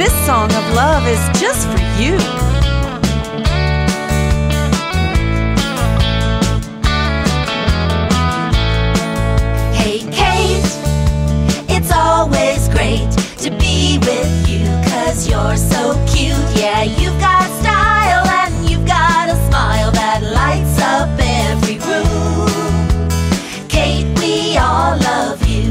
This song of love is just for you. Hey Kate, it's always great to be with you, 'cause you're so cute. Yeah, you've got style and you've got a smile that lights up every room. Kate, we all love you.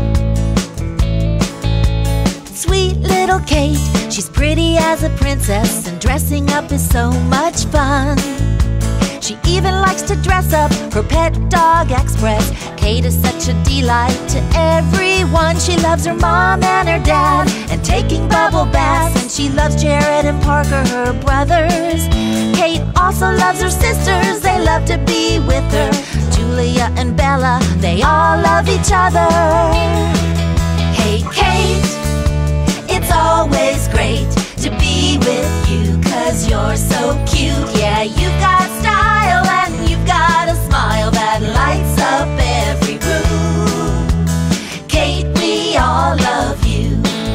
Sweet little Kate, she's pretty as a princess, and dressing up is so much fun. She even likes to dress up her pet dog Express. Kate is such a delight to everyone. She loves her mom and her dad and taking bubble baths, and she loves Jared and Parker, her brothers. Kate also loves her sisters, they love to be with her. Julia and Bella, they all love each other. Hey Kate, it's always great to be with you, 'cause you're so cute. Yeah, you've got style and you've got a smile that lights up every room. Kate, we all love you.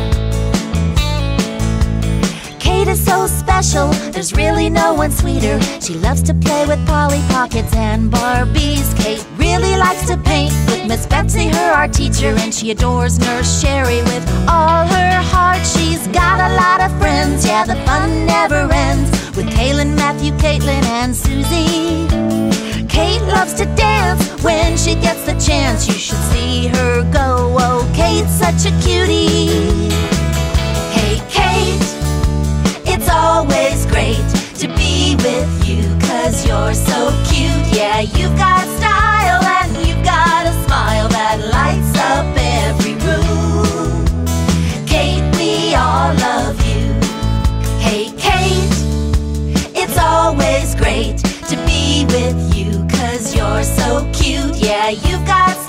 Kate is so special, there's really no one sweeter. She loves to play with Polly Pockets and Barbies. Kate really likes to paint with Miss Betsy, her art teacher, and she adores Nurse Sherry with all her heart. She's got a lot of friends, yeah, the fun never ends, with Kaylin, Matthew, Caitlin, and Susie. Kate loves to dance when she gets the chance. You should see her go, oh, Kate's such a cutie. Hey Kate, it's always great to be with you, 'cause you're so cute. Yeah, you've got style and you've got a smile that lights up every room. Kate, we all love you. Hey Kate, it's always great to be with you, 'cause you're so cute. Yeah, you've got